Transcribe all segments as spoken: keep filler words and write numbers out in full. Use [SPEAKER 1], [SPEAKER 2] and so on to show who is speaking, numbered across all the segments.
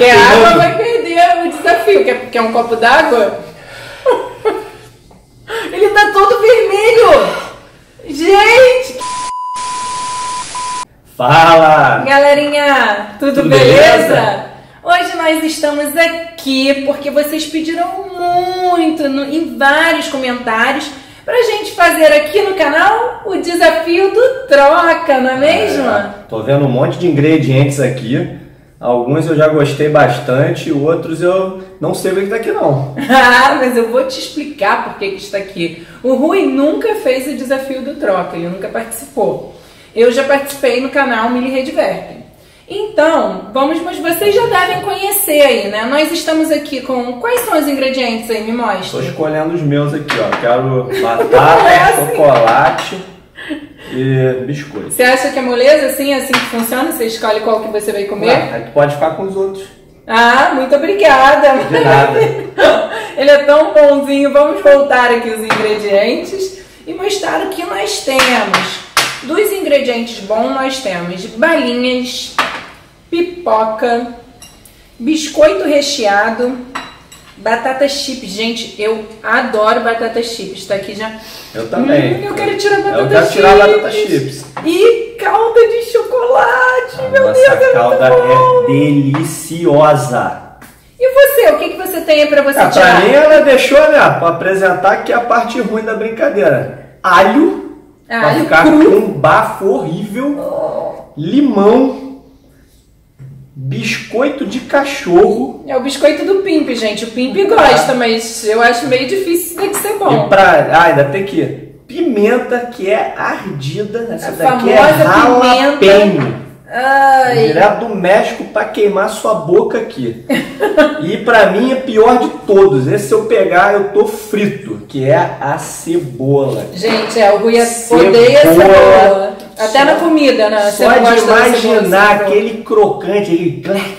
[SPEAKER 1] Quer água, vai perder o desafio. Quer, quer um copo d'água? Ele tá todo vermelho! Gente!
[SPEAKER 2] Fala!
[SPEAKER 1] Galerinha, tudo, tudo beleza? beleza? Hoje nós estamos aqui porque vocês pediram muito no, em vários comentários pra gente fazer aqui no canal o desafio do troca, não é mesmo? É,
[SPEAKER 2] tô vendo um monte de ingredientes aqui. Alguns eu já gostei bastante, outros eu não sei o que está aqui não.
[SPEAKER 1] Ah, mas eu vou te explicar por que que está aqui. O Rui nunca fez o desafio do troca, ele nunca participou. Eu já participei no canal Mili Redvertem. Então, vamos, mas vocês já devem conhecer aí, né? Nós estamos aqui com... Quais são os ingredientes aí? Me mostra.
[SPEAKER 2] Estou escolhendo os meus aqui, ó. Quero batata, é assim. chocolate e biscoito.
[SPEAKER 1] Você acha que é moleza assim, assim que funciona? Você escolhe qual que você vai comer?
[SPEAKER 2] Ah, aí tu pode ficar com os outros.
[SPEAKER 1] Ah, muito obrigada.
[SPEAKER 2] De nada.
[SPEAKER 1] Ele é tão bonzinho. Vamos voltar aqui os ingredientes e mostrar o que nós temos. Dos ingredientes bons nós temos balinhas, pipoca, biscoito recheado, batata chips. Gente, eu adoro batata chips. Tá aqui já.
[SPEAKER 2] Eu também.
[SPEAKER 1] Hum, eu quero tirar batata
[SPEAKER 2] eu quero
[SPEAKER 1] chips.
[SPEAKER 2] tirar batata chips.
[SPEAKER 1] E calda de chocolate.
[SPEAKER 2] A
[SPEAKER 1] Meu
[SPEAKER 2] nossa
[SPEAKER 1] Deus, é
[SPEAKER 2] calda
[SPEAKER 1] muito bom.
[SPEAKER 2] é deliciosa.
[SPEAKER 1] E você? O que, que você tem aí pra você
[SPEAKER 2] ah,
[SPEAKER 1] tirar?
[SPEAKER 2] Pra mim ela deixou, né, pra apresentar aqui a parte ruim da brincadeira. Alho.
[SPEAKER 1] Ah,
[SPEAKER 2] pra
[SPEAKER 1] alho
[SPEAKER 2] ficar
[SPEAKER 1] cru.
[SPEAKER 2] com um bafo horrível. Oh. Limão. Biscoito de cachorro.
[SPEAKER 1] É o biscoito do Pimp, gente. O Pimp ah. gosta, mas eu acho meio difícil isso daqui ser bom.
[SPEAKER 2] E pra... Ah, ainda tem que... Pimenta, que é ardida. Essa
[SPEAKER 1] a
[SPEAKER 2] daqui é
[SPEAKER 1] famosa
[SPEAKER 2] jalapeno.
[SPEAKER 1] Ai.
[SPEAKER 2] Direto do México pra queimar sua boca aqui. E pra mim é pior de todos. Esse se eu pegar eu tô frito, que é a cebola.
[SPEAKER 1] Gente, é, o Rui odeia cebola. Até Só, na comida, né?
[SPEAKER 2] Só de imaginar aquele crocante, aquele...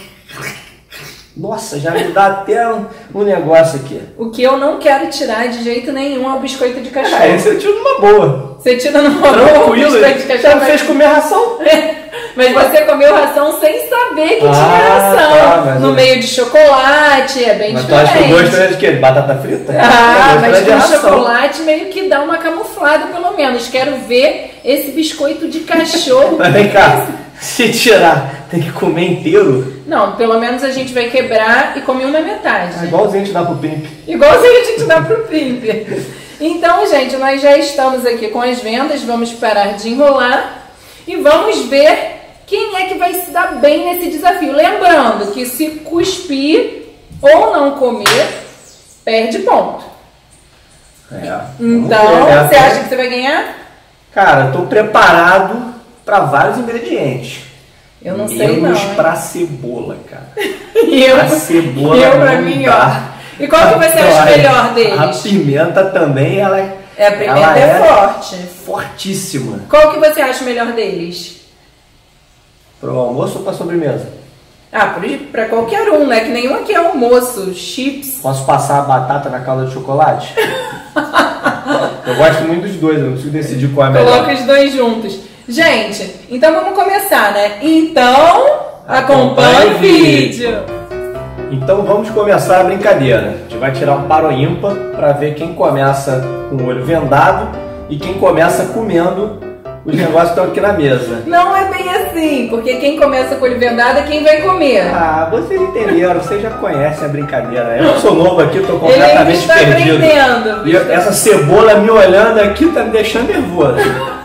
[SPEAKER 2] Nossa, já me dá até um, um negócio aqui.
[SPEAKER 1] O que eu não quero tirar de jeito nenhum é o biscoito de cachorro.
[SPEAKER 2] Ah, esse eu tiro numa boa.
[SPEAKER 1] Você tira numa boa o biscoito de cachorro.
[SPEAKER 2] Você não fez comer ração?
[SPEAKER 1] Mas você comeu ração sem saber que
[SPEAKER 2] ah,
[SPEAKER 1] tinha ração.
[SPEAKER 2] Tá,
[SPEAKER 1] no
[SPEAKER 2] eu...
[SPEAKER 1] meio de chocolate, é bem
[SPEAKER 2] mas
[SPEAKER 1] diferente.
[SPEAKER 2] Mas tu acha que o gosto é de quê? De batata frita?
[SPEAKER 1] Ah, mas com ração. Chocolate meio que dá uma camuflada pelo menos. Quero ver esse biscoito de cachorro.
[SPEAKER 2] Mas vem cá, se tirar, tem que comer inteiro?
[SPEAKER 1] Não, pelo menos a gente vai quebrar e comer uma metade.
[SPEAKER 2] É igualzinho a gente dá pro Pimp.
[SPEAKER 1] Igualzinho a gente dá pro Pimp. Então, gente, nós já estamos aqui com as vendas. Vamos parar de enrolar e vamos ver quem é que vai se dar bem nesse desafio. Lembrando que se cuspir ou não comer, perde ponto.
[SPEAKER 2] É,
[SPEAKER 1] então, ver, né? Você acha que você vai ganhar?
[SPEAKER 2] Cara, eu tô preparado para vários ingredientes.
[SPEAKER 1] Eu não
[SPEAKER 2] Menos
[SPEAKER 1] sei não. Menos
[SPEAKER 2] pra cebola, cara.
[SPEAKER 1] eu,
[SPEAKER 2] a cebola
[SPEAKER 1] eu pra mim,
[SPEAKER 2] dá.
[SPEAKER 1] ó. E qual que você acha melhor deles?
[SPEAKER 2] A pimenta também, ela é...
[SPEAKER 1] É, a pimenta é, é forte.
[SPEAKER 2] Fortíssima.
[SPEAKER 1] Qual que você acha melhor deles?
[SPEAKER 2] Pro almoço ou pra sobremesa?
[SPEAKER 1] Ah, pra qualquer um, né? Que nenhum aqui é almoço. Chips.
[SPEAKER 2] Posso passar a batata na calda de chocolate? Eu gosto muito dos dois, eu não consigo decidir qual é melhor.
[SPEAKER 1] Coloca os dois juntos. Gente, então vamos começar, né? Então, acompanhe o vídeo.
[SPEAKER 2] Então vamos começar a brincadeira. A gente vai tirar um par ou ímpar para ver quem começa com o olho vendado e quem começa comendo os negócios que estão aqui na mesa.
[SPEAKER 1] Não é bem assim, porque quem começa com o olho vendado é quem vai comer.
[SPEAKER 2] Ah, vocês entenderam, vocês já conhecem a brincadeira. Eu sou novo aqui, estou completamente
[SPEAKER 1] Ele está
[SPEAKER 2] perdido.
[SPEAKER 1] Aprendendo.
[SPEAKER 2] E essa cebola me olhando aqui tá me deixando nervoso.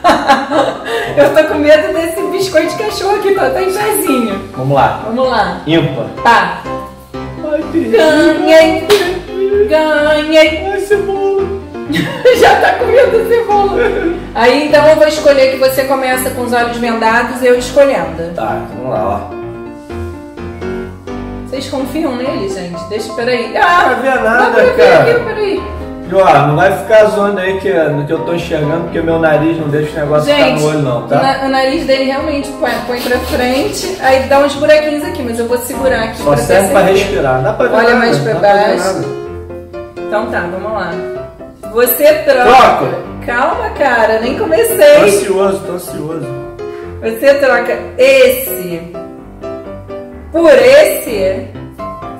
[SPEAKER 1] Eu tô com medo desse biscoito de cachorro aqui, tá até em pezinho.
[SPEAKER 2] Vamos lá.
[SPEAKER 1] Vamos lá.
[SPEAKER 2] Ímpar.
[SPEAKER 1] Tá.
[SPEAKER 2] Ai,
[SPEAKER 1] ganhei. Ganhei.
[SPEAKER 2] Ai, cebola.
[SPEAKER 1] Já tá com medo da cebola. Aí então eu vou escolher que você começa com os olhos vendados e eu escolhendo.
[SPEAKER 2] Tá, vamos lá, ó.
[SPEAKER 1] Vocês confiam nele, gente? Deixa, peraí.
[SPEAKER 2] Ah, não vai ver nada,
[SPEAKER 1] dá pra
[SPEAKER 2] cara.
[SPEAKER 1] Ver aqui, peraí.
[SPEAKER 2] E ó, não vai ficar zoando aí que, no que eu tô enxergando, porque meu nariz não deixa o negócio
[SPEAKER 1] gente,
[SPEAKER 2] ficar no olho não, tá?
[SPEAKER 1] O, na, o nariz dele realmente põe, põe pra frente, aí dá uns buraquinhos aqui, mas eu vou segurar aqui.
[SPEAKER 2] Só
[SPEAKER 1] pra
[SPEAKER 2] serve pra respirar, dá pra ver.
[SPEAKER 1] Olha
[SPEAKER 2] nada,
[SPEAKER 1] mais pra baixo. Então tá, vamos lá. Você troca.
[SPEAKER 2] Troca.
[SPEAKER 1] Calma, cara, nem comecei.
[SPEAKER 2] Tô ansioso, tô ansioso.
[SPEAKER 1] Você troca esse por esse.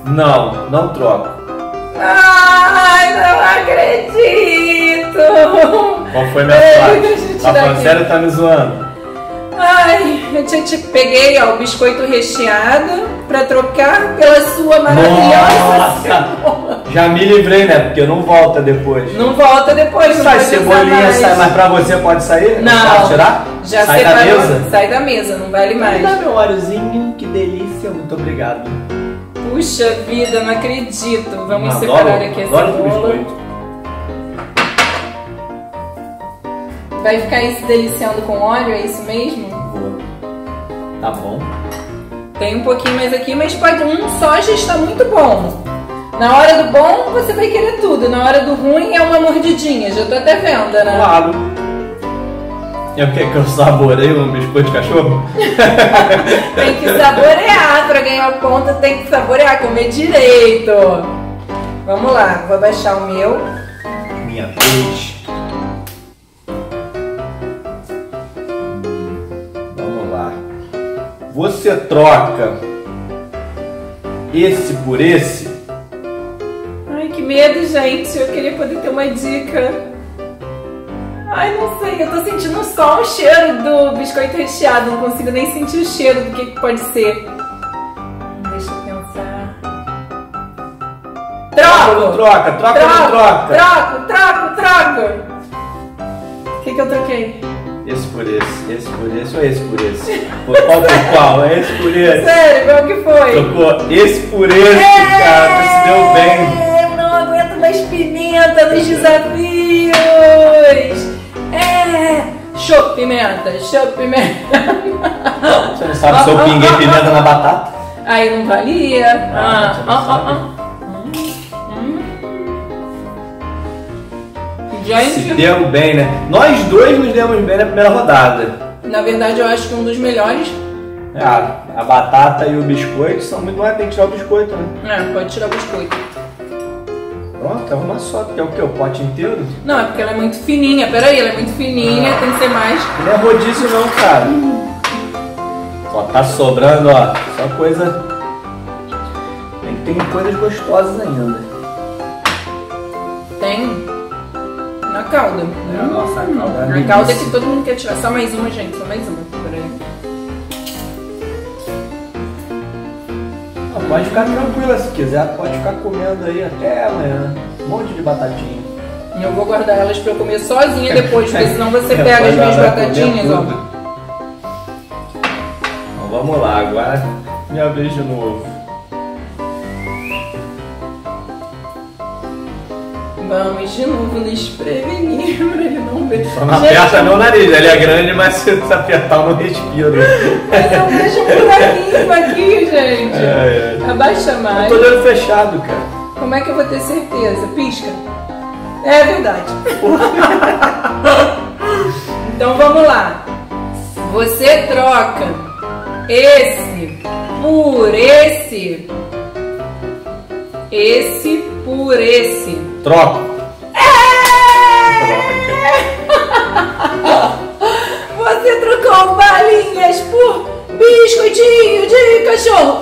[SPEAKER 2] Não, não troco.
[SPEAKER 1] Ai, não acredito!
[SPEAKER 2] Qual foi a minha
[SPEAKER 1] Ei,
[SPEAKER 2] sorte?
[SPEAKER 1] deixa eu
[SPEAKER 2] Tá
[SPEAKER 1] tirar
[SPEAKER 2] falando
[SPEAKER 1] aqui.
[SPEAKER 2] sério ou tá me zoando?
[SPEAKER 1] Ai, eu te, te peguei, ó, o biscoito recheado pra trocar pela sua maravilhosa cebola.
[SPEAKER 2] Já me livrei, né? Porque não volta depois.
[SPEAKER 1] Não volta depois, não
[SPEAKER 2] Sai
[SPEAKER 1] pode usar
[SPEAKER 2] cebolinha,
[SPEAKER 1] mais.
[SPEAKER 2] sai, mas pra você pode sair?
[SPEAKER 1] Não.
[SPEAKER 2] Pode tirar?
[SPEAKER 1] Já
[SPEAKER 2] sai da
[SPEAKER 1] separou,
[SPEAKER 2] mesa?
[SPEAKER 1] sai da mesa, não vale mais.
[SPEAKER 2] Dá meu óleozinho, que delícia, muito obrigado.
[SPEAKER 1] Puxa vida, não acredito. Vamos
[SPEAKER 2] Adoro,
[SPEAKER 1] separar aqui a
[SPEAKER 2] adoro
[SPEAKER 1] cebola.
[SPEAKER 2] biscoito.
[SPEAKER 1] Vai ficar aí se deliciando com óleo, é isso mesmo?
[SPEAKER 2] Boa. Tá bom.
[SPEAKER 1] Tem um pouquinho mais aqui, mas pode um só já está muito bom. Na hora do bom, você vai querer tudo. Na hora do ruim, é uma mordidinha. Já tô até vendo, né?
[SPEAKER 2] Claro. É o que? Que eu saborei um biscoito de cachorro?
[SPEAKER 1] Tem que saborear. Pra ganhar ponto, tem que saborear, comer direito. Vamos lá, vou baixar o meu.
[SPEAKER 2] Minha vez. Vamos lá. Você troca esse por esse?
[SPEAKER 1] Ai, que medo, gente. Eu queria poder ter uma dica. Ai, não sei. Eu tô sentindo só o cheiro do biscoito recheado. Não consigo nem sentir o cheiro do que que pode ser. Deixa eu pensar. Troco!
[SPEAKER 2] Troca, troca,
[SPEAKER 1] Troco!
[SPEAKER 2] não troca.
[SPEAKER 1] Troco, troco, troco! O que que eu troquei?
[SPEAKER 2] Esse por esse, esse por esse ou esse por esse? Qual por qual? É esse por esse.
[SPEAKER 1] Sério, qual que foi?
[SPEAKER 2] Trocou esse por esse, cara. Você se deu bem.
[SPEAKER 1] Eu não aguento mais pimenta nos desafios! É! Show pimenta, show pimenta!
[SPEAKER 2] Você não sabe se eu pinguei pimenta na batata?
[SPEAKER 1] Aí não valia.
[SPEAKER 2] Ah, você não
[SPEAKER 1] ah,
[SPEAKER 2] sabe.
[SPEAKER 1] ah, ah. Hum. Gente,
[SPEAKER 2] Se deu bem, né? Nós dois nos demos bem na primeira rodada.
[SPEAKER 1] na verdade eu acho que um dos melhores.
[SPEAKER 2] É, a, a batata e o biscoito são muito mais. Tem que tirar o biscoito, né?
[SPEAKER 1] É, pode tirar o biscoito.
[SPEAKER 2] Pronto, é uma só, que é o que? O pote inteiro?
[SPEAKER 1] Não, é porque ela é muito fininha. Peraí, ela é muito fininha, tem que ser mais.
[SPEAKER 2] Não é rodízio não, cara. Só tá sobrando, ó. Só coisa. Tem, tem coisas gostosas ainda.
[SPEAKER 1] Tem na calda.
[SPEAKER 2] É, a nossa calda é uma
[SPEAKER 1] A
[SPEAKER 2] delícia.
[SPEAKER 1] calda que todo mundo quer tirar. Só mais uma, gente. Só mais uma. Peraí.
[SPEAKER 2] Ah, pode ficar tranquila se quiser, pode ficar comendo aí até amanhã. Um monte de batatinha.
[SPEAKER 1] Eu vou guardar elas pra eu comer sozinha depois, porque senão você
[SPEAKER 2] É,
[SPEAKER 1] pega as
[SPEAKER 2] pode
[SPEAKER 1] minhas
[SPEAKER 2] guardar, comer
[SPEAKER 1] batatinhas, ó.
[SPEAKER 2] tudo. Então vamos lá, agora minha vez de novo.
[SPEAKER 1] Vamos de novo nos prevenir pra ele não ver.
[SPEAKER 2] Só não
[SPEAKER 1] Gente,
[SPEAKER 2] aperta meu nariz, ele é grande, mas se você apertar eu não respiro.
[SPEAKER 1] mas eu vejo um buraquinho aqui, gente.
[SPEAKER 2] É, é.
[SPEAKER 1] Abaixa
[SPEAKER 2] Eu
[SPEAKER 1] mais.
[SPEAKER 2] tô de olho fechado, cara.
[SPEAKER 1] Como é que eu vou ter certeza? Pisca. É verdade. Então vamos lá. Você troca esse por esse. Esse por esse.
[SPEAKER 2] Troca.
[SPEAKER 1] Você trocou balinhas por biscoitinho de cachorro.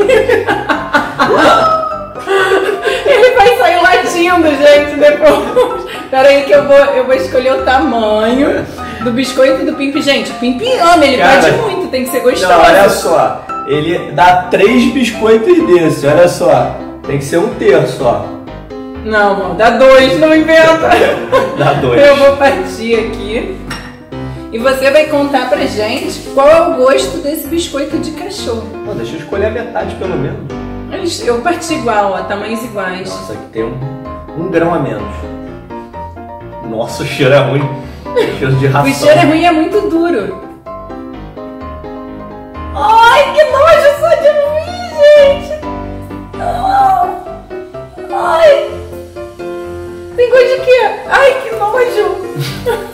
[SPEAKER 1] Ele vai sair latindo, gente, depois. Pera aí que eu vou, eu vou escolher o tamanho do biscoito e do Pimp. Gente, o Pimp ama, ele
[SPEAKER 2] Cara,
[SPEAKER 1] pede muito, tem que ser gostoso.
[SPEAKER 2] Não, olha só. Ele dá três biscoitos desse, olha só. Tem que ser um terço, ó.
[SPEAKER 1] Não, não, dá dois, não inventa.
[SPEAKER 2] Dá dois.
[SPEAKER 1] Eu vou partir aqui. E você vai contar pra gente qual é o gosto desse biscoito de cachorro.
[SPEAKER 2] Pô, deixa eu escolher a metade pelo menos.
[SPEAKER 1] Eles- Eu parti igual, ó, tamanhos iguais.
[SPEAKER 2] Nossa, aqui tem um, um grão a menos. Nossa, o cheiro é ruim. Cheiro de ração.
[SPEAKER 1] O cheiro é ruim e é muito duro. Ai, que nojo só de mim, gente! Ah, ai! Tem gosto de quê? Ai, que nojo!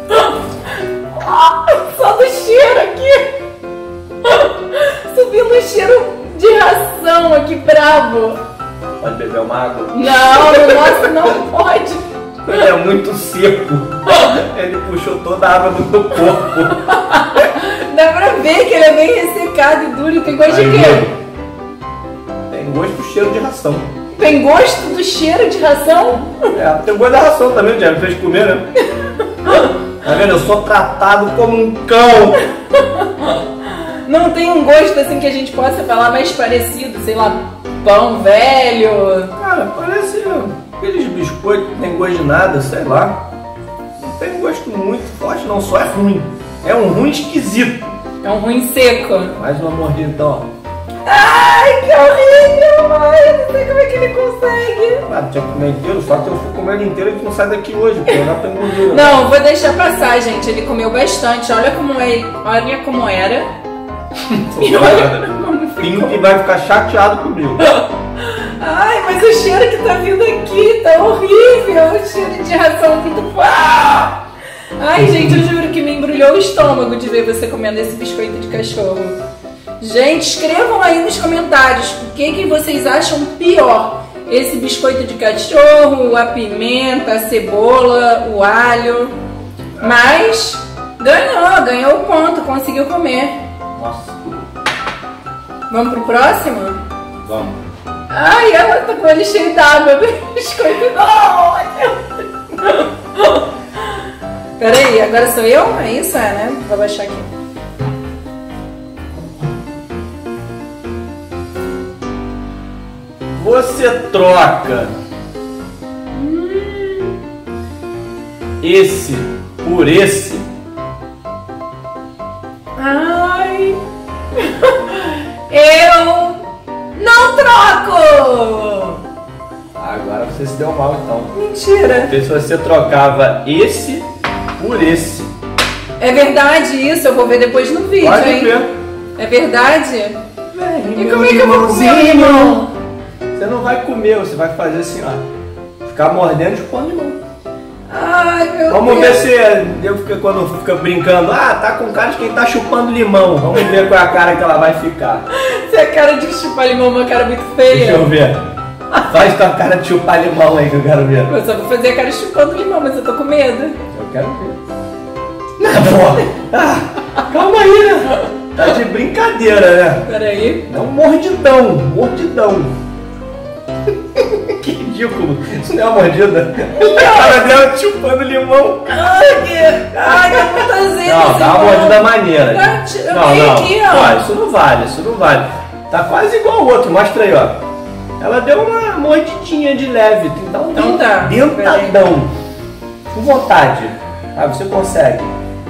[SPEAKER 1] Ah, só do cheiro aqui! Subindo o cheiro de ração aqui, bravo!
[SPEAKER 2] Pode beber uma água?
[SPEAKER 1] Não, o nosso não pode!
[SPEAKER 2] Ele é muito seco. Ele puxou toda a água do teu corpo.
[SPEAKER 1] Dá pra ver que ele é bem ressecado e duro. Tem gosto de
[SPEAKER 2] Aí,
[SPEAKER 1] quê?
[SPEAKER 2] Tem gosto do cheiro de ração.
[SPEAKER 1] Tem gosto do cheiro de ração?
[SPEAKER 2] É, tem gosto da ração também, já me fez comer, né? Tá vendo? Eu sou tratado como um cão.
[SPEAKER 1] Não tem um gosto assim que a gente possa falar mais parecido, sei lá, pão velho.
[SPEAKER 2] Cara, parece aqueles biscoitos que não tem gosto de nada, sei lá. Não tem gosto muito forte, não, só é ruim. É um ruim esquisito.
[SPEAKER 1] É um ruim seco.
[SPEAKER 2] Mais uma mordida então, ó.
[SPEAKER 1] Ai, que horrível! Ai, eu não sei como é que ele consegue.
[SPEAKER 2] Ah, tinha que comer inteiro, só que eu fui comendo inteiro e que não sai daqui hoje, porque eu já tenho gordura.
[SPEAKER 1] Não, vou deixar passar, gente. Ele comeu bastante. Olha como, é, olha como era. E olha como ficou.
[SPEAKER 2] Pink vai ficar chateado comigo.
[SPEAKER 1] Ai, mas o cheiro que tá vindo aqui tá horrível. O cheiro de ração muito forte. Ai, gente, eu juro que me embrulhou o estômago de ver você comendo esse biscoito de cachorro. Gente, escrevam aí nos comentários o que, que vocês acham pior. Esse biscoito de cachorro, a pimenta, a cebola, o alho. Mas ganhou, ganhou o ponto, conseguiu comer.
[SPEAKER 2] Nossa.
[SPEAKER 1] Vamos pro próximo?
[SPEAKER 2] Vamos.
[SPEAKER 1] Ai, ela tá com ele cheio d'água. Biscoito não! Peraí, agora sou eu? É isso, é, né? Vou baixar aqui.
[SPEAKER 2] Você troca
[SPEAKER 1] Hum.
[SPEAKER 2] esse por esse?
[SPEAKER 1] Ai! Eu não troco!
[SPEAKER 2] Agora você se deu mal então.
[SPEAKER 1] Mentira!
[SPEAKER 2] Porque se você trocava esse por esse.
[SPEAKER 1] É verdade isso, eu vou ver depois no vídeo,
[SPEAKER 2] Pode
[SPEAKER 1] hein?
[SPEAKER 2] ver.
[SPEAKER 1] É verdade?
[SPEAKER 2] Vem,
[SPEAKER 1] E como é que eu vou comer o limão?
[SPEAKER 2] Você não vai comer, você vai fazer assim, ó. Ficar mordendo e chupando limão.
[SPEAKER 1] Ai, meu
[SPEAKER 2] Vamos
[SPEAKER 1] Deus!
[SPEAKER 2] ver se eu fica, quando fica brincando, ah, tá com cara de quem tá chupando limão. Vamos ver qual é a cara que ela vai ficar.
[SPEAKER 1] Se a cara de chupar limão é uma cara muito feia.
[SPEAKER 2] Deixa eu ver. Faz tua cara de chupar limão aí que eu quero ver.
[SPEAKER 1] Eu só vou fazer a cara chupando limão, mas eu tô com medo.
[SPEAKER 2] Eu quero ver. Não, pô. Ah, calma aí, né? Tá de brincadeira, né?
[SPEAKER 1] Peraí.
[SPEAKER 2] É um mordidão, mordidão. Que ridículo. Isso não é uma mordida. A cara dela chupando limão.
[SPEAKER 1] Ai, que... Ai, eu vou fazer
[SPEAKER 2] Não,
[SPEAKER 1] esse
[SPEAKER 2] dá uma
[SPEAKER 1] limão.
[SPEAKER 2] mordida maneira.
[SPEAKER 1] Tá, tira-
[SPEAKER 2] Não,
[SPEAKER 1] vem
[SPEAKER 2] não.
[SPEAKER 1] aqui, ó.
[SPEAKER 2] Ó, isso não vale, isso não vale. Tá quase igual o outro, mostra aí, ó. Ela deu uma mordidinha de leve. Tem que dar um
[SPEAKER 1] Então tá.
[SPEAKER 2] dentadão. Com vontade. Ah, você consegue.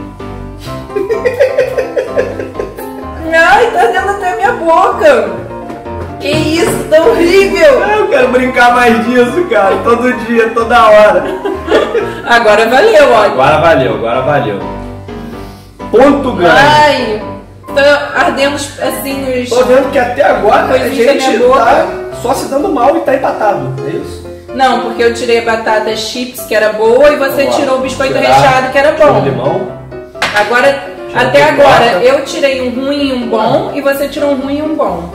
[SPEAKER 1] Ai, tá dentro até a minha boca. Que isso, tá horrível.
[SPEAKER 2] Ah, eu quero brincar mais disso, cara. Todo dia, toda hora.
[SPEAKER 1] Agora valeu, ó.
[SPEAKER 2] Agora valeu, agora valeu. Ponto grande.
[SPEAKER 1] Ai, tá ardendo assim os...
[SPEAKER 2] Tô vendo que até agora a
[SPEAKER 1] Coisinha da
[SPEAKER 2] gente
[SPEAKER 1] minha boca.
[SPEAKER 2] tá só se dando mal e tá empatado. É isso?
[SPEAKER 1] Não, porque eu tirei a batata chips, que era boa, e você
[SPEAKER 2] Vamos lá.
[SPEAKER 1] tirou o biscoito
[SPEAKER 2] Tirar.
[SPEAKER 1] recheado, que era
[SPEAKER 2] Tira o
[SPEAKER 1] bom.
[SPEAKER 2] limão.
[SPEAKER 1] Agora,
[SPEAKER 2] Tira
[SPEAKER 1] até
[SPEAKER 2] a
[SPEAKER 1] agora,
[SPEAKER 2] pipoca.
[SPEAKER 1] eu tirei um ruim e um bom, e você tirou um ruim e um bom.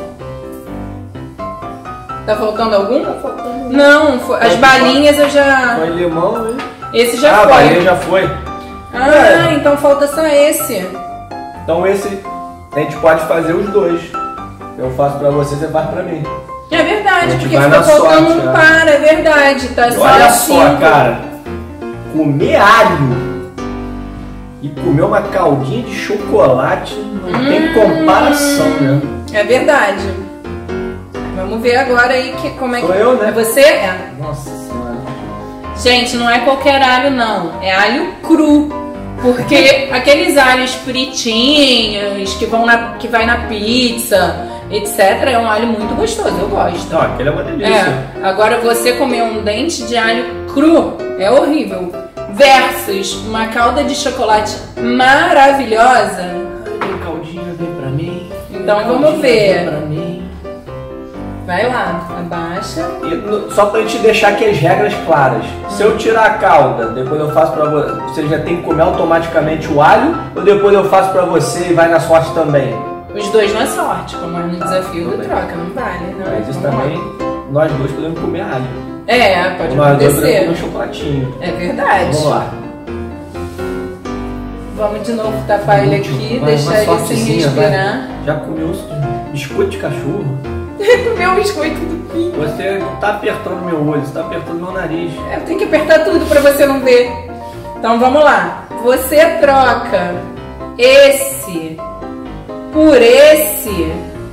[SPEAKER 1] Tá faltando algum?
[SPEAKER 2] Tá faltando.
[SPEAKER 1] Não, foi- as
[SPEAKER 2] Foi
[SPEAKER 1] balinhas eu já...
[SPEAKER 2] Foi limão, hein?
[SPEAKER 1] Esse já
[SPEAKER 2] ah, a
[SPEAKER 1] foi.
[SPEAKER 2] balinha já foi.
[SPEAKER 1] Ah, então falta só esse.
[SPEAKER 2] Então esse a gente pode fazer os dois. Eu faço pra você, você faz pra mim.
[SPEAKER 1] É verdade,
[SPEAKER 2] A gente
[SPEAKER 1] porque
[SPEAKER 2] vai
[SPEAKER 1] ficou
[SPEAKER 2] na
[SPEAKER 1] faltando
[SPEAKER 2] sorte,
[SPEAKER 1] um
[SPEAKER 2] né?
[SPEAKER 1] par, é verdade. Tá
[SPEAKER 2] E
[SPEAKER 1] só
[SPEAKER 2] olha
[SPEAKER 1] cinco.
[SPEAKER 2] só, cara. Comer alho e comer uma caldinha de chocolate não tem
[SPEAKER 1] Hum.
[SPEAKER 2] comparação, né?
[SPEAKER 1] É verdade. Vamos ver agora aí que, como é que...
[SPEAKER 2] Sou eu, né?
[SPEAKER 1] É você? É.
[SPEAKER 2] Nossa senhora.
[SPEAKER 1] Gente, não é qualquer alho, não. É alho cru. Porque aqueles alhos fritinhos que vão na, que vai na pizza, etcétera, é um alho muito gostoso, eu gosto.
[SPEAKER 2] Não, aquele é uma delícia.
[SPEAKER 1] É, agora você comer um dente de alho cru é horrível. Versus uma calda de chocolate maravilhosa.
[SPEAKER 2] Ai, caldinha vem pra mim.
[SPEAKER 1] Então
[SPEAKER 2] Caldinha
[SPEAKER 1] vamos ver.
[SPEAKER 2] vem pra mim.
[SPEAKER 1] Vai lá, abaixa.
[SPEAKER 2] E no- só pra gente deixar aqui as regras claras. Se eu tirar a calda, depois eu faço pra você, você já tem que comer automaticamente o alho? Ou depois eu faço pra você e vai na sorte também?
[SPEAKER 1] Os dois na sorte, como é no desafio do
[SPEAKER 2] Também.
[SPEAKER 1] troca, não vale, não.
[SPEAKER 2] Mas isso
[SPEAKER 1] Vamos lá.
[SPEAKER 2] também, nós dois podemos comer alho.
[SPEAKER 1] É, pode
[SPEAKER 2] Nós dois podemos comer
[SPEAKER 1] acontecer.
[SPEAKER 2] chocolatinho.
[SPEAKER 1] É verdade.
[SPEAKER 2] Vamos lá.
[SPEAKER 1] Vamos de novo tapar ele aqui,
[SPEAKER 2] Vai,
[SPEAKER 1] deixar
[SPEAKER 2] uma
[SPEAKER 1] ele sem
[SPEAKER 2] sortezinha,
[SPEAKER 1] respirar.
[SPEAKER 2] vai. Já comeu biscoito de cachorro?
[SPEAKER 1] Comeu o biscoito do Pim.
[SPEAKER 2] Você não tá apertando meu olho, você tá apertando meu nariz.
[SPEAKER 1] Eu tenho que apertar tudo pra você não ver. Então vamos lá. Você troca esse por esse.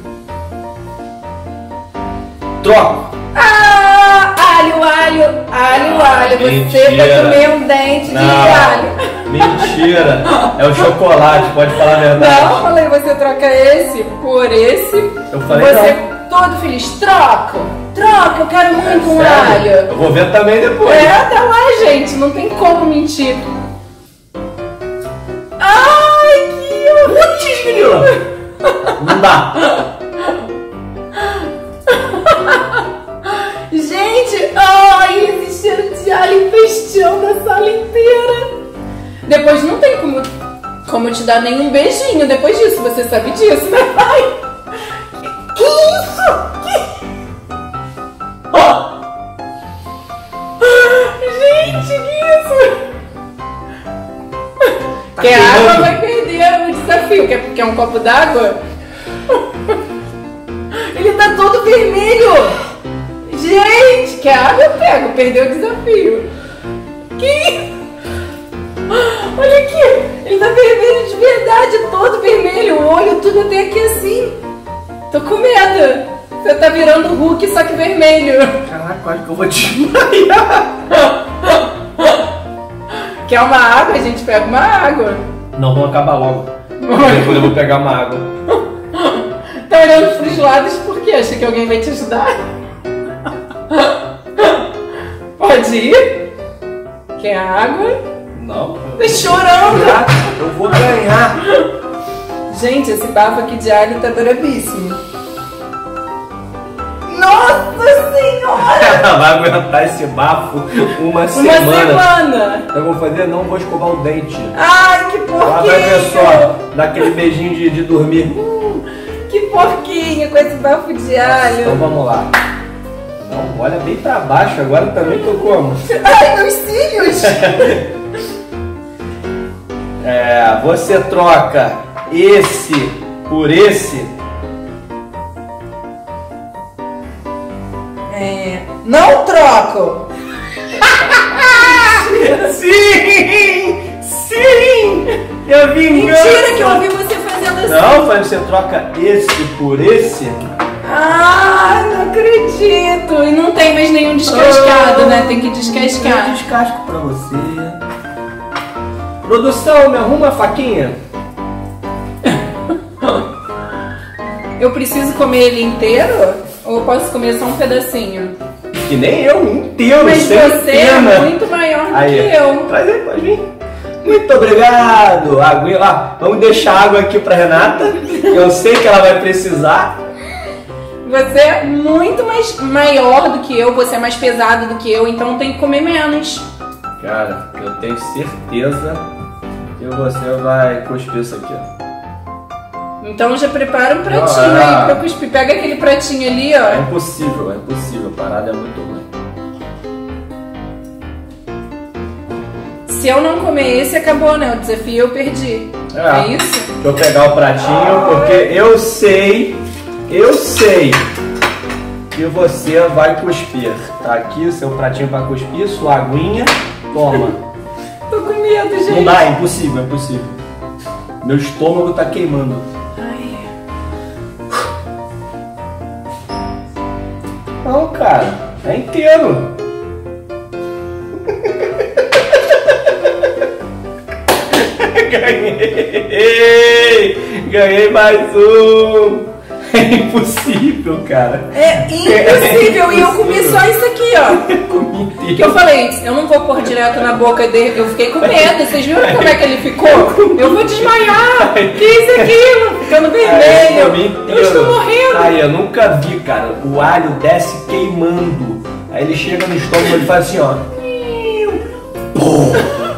[SPEAKER 2] Troco.
[SPEAKER 1] Ah, alho, alho, alho,
[SPEAKER 2] Ah,
[SPEAKER 1] alho. Você
[SPEAKER 2] mentira.
[SPEAKER 1] vai comer um dente de
[SPEAKER 2] Não.
[SPEAKER 1] alho.
[SPEAKER 2] Mentira. É o chocolate, pode falar a verdade.
[SPEAKER 1] Não, falei, você troca esse por esse.
[SPEAKER 2] Eu falei
[SPEAKER 1] você
[SPEAKER 2] não.
[SPEAKER 1] todo feliz. Troca, troca, eu quero muito um
[SPEAKER 2] Sério?
[SPEAKER 1] alho.
[SPEAKER 2] Eu vou ver também depois.
[SPEAKER 1] É, tá lá, gente, não tem como mentir. Ai, que
[SPEAKER 2] Putz, menina. Não dá.
[SPEAKER 1] Gente, ai, esse cheiro de alho empesteando a sala inteira. Depois não tem como, como te dar nenhum beijinho depois disso, você sabe disso, né, pai? Que isso? Que... Oh! Gente, que isso?
[SPEAKER 2] Tá
[SPEAKER 1] Quer água,
[SPEAKER 2] queimando.
[SPEAKER 1] vai perder o desafio. Quer, quer um copo d'água? Ele tá todo vermelho. Gente, quer água? Eu pego. Perdeu o desafio. Que... Olha aqui. Ele tá vermelho de verdade. Todo vermelho. O olho tudo até aqui assim. Tô com medo. Você tá virando o Hulk, só que vermelho.
[SPEAKER 2] Caraca, quase que eu vou desmaiar.
[SPEAKER 1] Quer uma água? A gente pega uma água.
[SPEAKER 2] Não, vamos acabar logo. Depois eu vou pegar uma água.
[SPEAKER 1] Tá olhando pros lados por quê? Acha que alguém vai te ajudar? Pode ir? Quer água?
[SPEAKER 2] Não.
[SPEAKER 1] Tá chorando!
[SPEAKER 2] Eu vou ganhar.
[SPEAKER 1] Gente, esse bafo aqui de alho tá brabíssimo. Nossa Senhora!
[SPEAKER 2] Vai aguentar esse bafo uma
[SPEAKER 1] Uma
[SPEAKER 2] semana.
[SPEAKER 1] semana!
[SPEAKER 2] Eu vou fazer, não vou escovar o dente.
[SPEAKER 1] Ai, que
[SPEAKER 2] Ela vai ver só,
[SPEAKER 1] porquinho!
[SPEAKER 2] dar aquele beijinho de, de dormir.
[SPEAKER 1] Que porquinho com esse bafo de
[SPEAKER 2] Então
[SPEAKER 1] alho!
[SPEAKER 2] vamos lá. Não, olha bem pra baixo, agora também tô como?
[SPEAKER 1] Ai, meus cílios!
[SPEAKER 2] É, você troca esse por esse.
[SPEAKER 1] É, não troco!
[SPEAKER 2] Sim! Sim! Eu vi
[SPEAKER 1] Mentira que eu ouvi você fazendo assim!
[SPEAKER 2] Não, mas você troca esse por esse.
[SPEAKER 1] Ah, não acredito! E não tem mais nenhum descascado,
[SPEAKER 2] Ah,
[SPEAKER 1] né? Tem que descascar.
[SPEAKER 2] Eu descasco pra você. Produção, me arruma a faquinha.
[SPEAKER 1] Eu preciso comer ele inteiro? Ou eu posso comer só um pedacinho?
[SPEAKER 2] Que nem eu, inteiro,
[SPEAKER 1] Mas
[SPEAKER 2] sem
[SPEAKER 1] você
[SPEAKER 2] pena.
[SPEAKER 1] é muito maior do
[SPEAKER 2] Aí,
[SPEAKER 1] que eu.
[SPEAKER 2] traz aí, pode vir. Muito obrigado. Aguinha, ó, vamos deixar água aqui pra Renata. Eu sei que ela vai precisar.
[SPEAKER 1] Você é muito mais maior do que eu, você é mais pesado do que eu, então tem que comer menos.
[SPEAKER 2] Cara, eu tenho certeza que você vai cuspir isso aqui, ó.
[SPEAKER 1] Então já prepara um pratinho
[SPEAKER 2] Ah.
[SPEAKER 1] aí pra eu cuspir. Pega aquele pratinho ali,
[SPEAKER 2] É
[SPEAKER 1] ó.
[SPEAKER 2] impossível, é impossível. A parada é muito ruim.
[SPEAKER 1] Se eu não comer esse, acabou, né? O desafio eu perdi.
[SPEAKER 2] É.
[SPEAKER 1] É isso?
[SPEAKER 2] Deixa eu pegar o pratinho, porque eu sei, eu sei que você vai cuspir. Tá aqui o seu pratinho pra cuspir, sua aguinha. Toma.
[SPEAKER 1] Tô com medo, gente.
[SPEAKER 2] Não dá, é impossível, é impossível. Meu estômago tá queimando.
[SPEAKER 1] Ai.
[SPEAKER 2] Não, cara, é inteiro. Ganhei! Ganhei mais um! É impossível, cara.
[SPEAKER 1] É impossível. E eu comi só isso aqui, ó.
[SPEAKER 2] Comi inteiro.
[SPEAKER 1] Que eu falei, eu não vou pôr direto na boca dele. Eu fiquei com medo. Vocês viram como é que ele ficou? Eu vou desmaiar. Que isso aquilo? Ficando
[SPEAKER 2] Aí,
[SPEAKER 1] vermelho.
[SPEAKER 2] comi inteiro.
[SPEAKER 1] Eu estou morrendo.
[SPEAKER 2] Aí, eu nunca vi, cara. O alho desce queimando. Aí ele chega no estômago e faz assim, ó. Pum!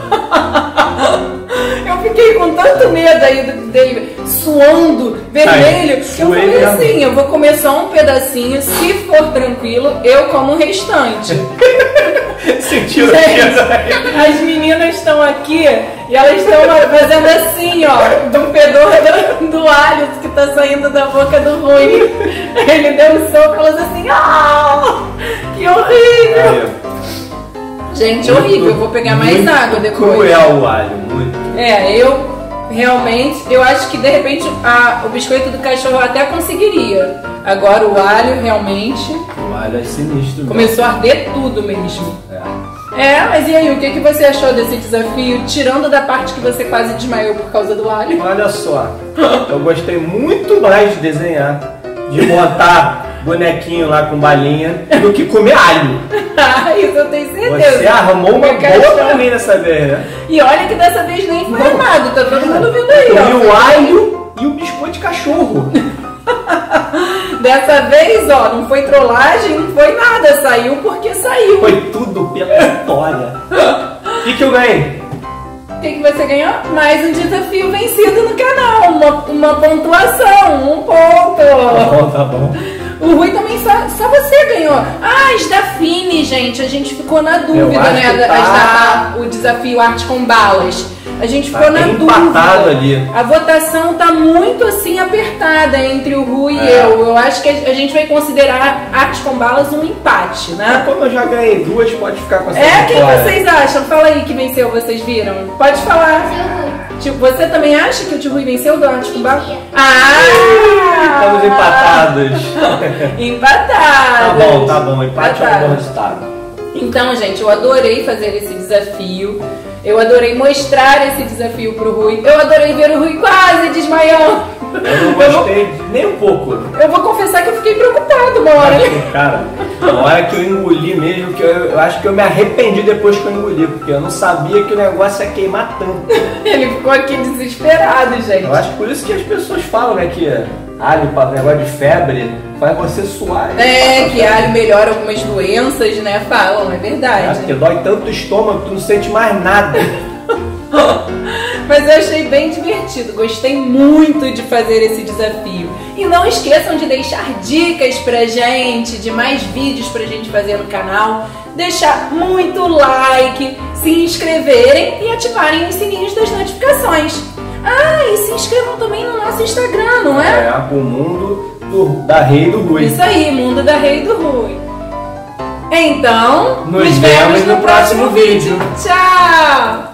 [SPEAKER 1] Eu fiquei com tanto medo aí do- dele suando, vermelho,
[SPEAKER 2] Ai,
[SPEAKER 1] que eu
[SPEAKER 2] suei
[SPEAKER 1] falei
[SPEAKER 2] mesmo.
[SPEAKER 1] assim, eu vou comer só um pedacinho, se for tranquilo, eu como o restante.
[SPEAKER 2] Sentiu
[SPEAKER 1] Gente, as meninas estão aqui e elas estão fazendo assim, ó, do fedor do, do alho que tá saindo da boca do Rui. Ele deu um soco e falou assim, ah, que horrível.
[SPEAKER 2] Aí,
[SPEAKER 1] gente,
[SPEAKER 2] muito,
[SPEAKER 1] horrível, eu vou pegar mais
[SPEAKER 2] muito
[SPEAKER 1] água depois.
[SPEAKER 2] Cruel o alho, muito.
[SPEAKER 1] É, eu realmente, eu acho que de repente a, o biscoito do cachorro eu até conseguiria. Agora o alho realmente
[SPEAKER 2] O alho é sinistro.
[SPEAKER 1] começou a arder tudo mesmo.
[SPEAKER 2] É.
[SPEAKER 1] É, mas e aí, o que, que você achou desse desafio, tirando da parte que você quase desmaiou por causa do alho?
[SPEAKER 2] Olha só, eu gostei muito mais de desenhar, de montar bonequinho lá com balinha, do que comer alho.
[SPEAKER 1] Ah, isso eu tenho certeza.
[SPEAKER 2] Você arrumou uma
[SPEAKER 1] Porque
[SPEAKER 2] boa
[SPEAKER 1] achou-
[SPEAKER 2] pra mim dessa vez, né?
[SPEAKER 1] E olha que dessa vez nem foi
[SPEAKER 2] Não.
[SPEAKER 1] armado, tá todo mundo vendo aí,
[SPEAKER 2] Eu
[SPEAKER 1] ó.
[SPEAKER 2] comi o alho e o biscoito de cachorro.
[SPEAKER 1] Dessa vez, ó, não foi trollagem, não foi nada, saiu porque saiu.
[SPEAKER 2] Foi tudo pela história. O que, que eu ganhei?
[SPEAKER 1] O que, que você ganhou? Mais um desafio vencido no canal, uma, uma pontuação, um ponto.
[SPEAKER 2] Tá bom, tá bom.
[SPEAKER 1] O Rui também, só, só você ganhou. Ah, as da Fini, gente, a gente ficou na dúvida,
[SPEAKER 2] acho
[SPEAKER 1] né?
[SPEAKER 2] que
[SPEAKER 1] da-
[SPEAKER 2] tá-
[SPEAKER 1] as da- o desafio Arte com Balas. A gente
[SPEAKER 2] Tá
[SPEAKER 1] ficou na
[SPEAKER 2] bem
[SPEAKER 1] dúvida.
[SPEAKER 2] empatado ali.
[SPEAKER 1] A votação tá muito assim apertada entre o Rui e
[SPEAKER 2] É.
[SPEAKER 1] eu. Eu acho que a a gente vai considerar Arte com Balas um empate,
[SPEAKER 2] Mas
[SPEAKER 1] né?
[SPEAKER 2] como eu já ganhei duas, pode ficar com essa
[SPEAKER 1] É, quem
[SPEAKER 2] vitória.
[SPEAKER 1] vocês acham? Fala aí que venceu, vocês viram? Pode falar. Tipo, você também acha que o tio Rui venceu do Arte com Balas? Ah!
[SPEAKER 2] Estamos empatados.
[SPEAKER 1] Empatados.
[SPEAKER 2] Tá bom, tá bom. Empate é um bom
[SPEAKER 1] Empatados.
[SPEAKER 2] resultado.
[SPEAKER 1] Então, gente, eu adorei fazer esse desafio. Eu adorei mostrar esse desafio pro Rui. Eu adorei ver o Rui quase desmaiando.
[SPEAKER 2] Eu não
[SPEAKER 1] Eu vou,
[SPEAKER 2] gostei nem um pouco.
[SPEAKER 1] eu vou confessar que eu fiquei preocupado uma hora.
[SPEAKER 2] Cara, na hora que eu engoli mesmo, que eu, eu acho que eu me arrependi depois que eu engoli, porque eu não sabia que o negócio ia queimar tanto.
[SPEAKER 1] Ele ficou aqui desesperado, gente.
[SPEAKER 2] Eu acho que por isso que as pessoas falam, né, que alho, para negócio de febre, faz você suar.
[SPEAKER 1] É, que alho melhora algumas doenças, né? Falam, é
[SPEAKER 2] É,
[SPEAKER 1] verdade.
[SPEAKER 2] porque dói tanto o estômago que tu não sente mais nada.
[SPEAKER 1] Mas eu achei bem divertido, gostei muito de fazer esse desafio. E não esqueçam de deixar dicas pra gente, de mais vídeos pra gente fazer no canal, deixar muito like, se inscreverem e ativarem os sininhos das notificações. Ah, e se inscrevam também no nosso Instagram, não é?
[SPEAKER 2] É, o mundo do- da Rei do Rui.
[SPEAKER 1] Isso aí, Mundo da Rei do Rui. Então,
[SPEAKER 2] Nos vemos no próximo vídeo.
[SPEAKER 1] Tchau!